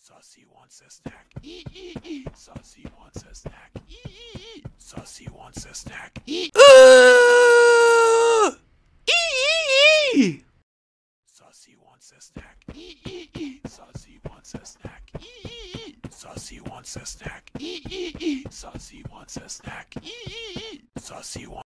Sussy wants a snack. Sussy wants a snack. Sussy wants a snack. Sussy wants a snack. Sussy wants a snack. Sussy wants a snack. Sussy wants a snack. Sussy wants